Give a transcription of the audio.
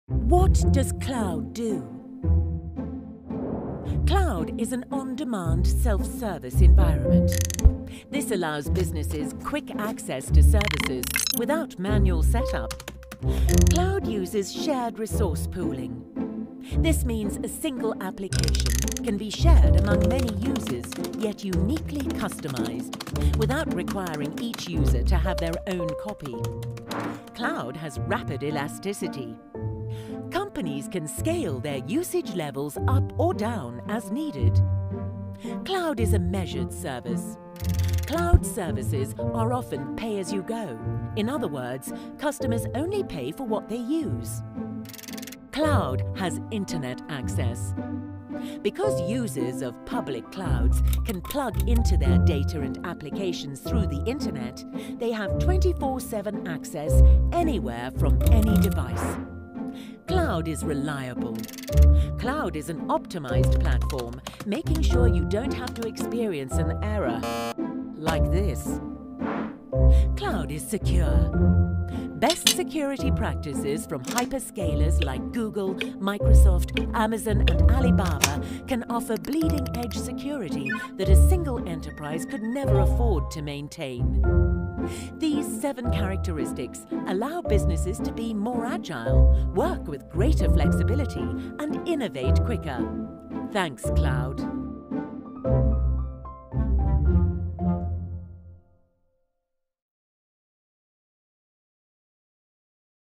What does cloud do? Cloud is an on-demand self-service environment. This allows businesses quick access to services without manual setup. Cloud uses shared resource pooling. This means a single application can be shared among many users, yet uniquely customized, without requiring each user to have their own copy. Cloud has rapid elasticity. Companies can scale their usage levels up or down as needed. Cloud is a measured service. Cloud services are often pay-as-you-go. In other words, customers only pay for what they use. Cloud has internet access. Because users of public clouds can plug into their data and applications through the internet, they have 24/7 access anywhere from any device. Cloud is reliable. Cloud is an optimized platform, making sure you don't have to experience an error like this. Cloud is secure. Best security practices from hyperscalers like Google, Microsoft, Amazon, and Alibaba can offer bleeding-edge security that a single enterprise could never afford to maintain. These 7 characteristics allow businesses to be more agile, work with greater flexibility, and innovate quicker. Thanks, Cloud.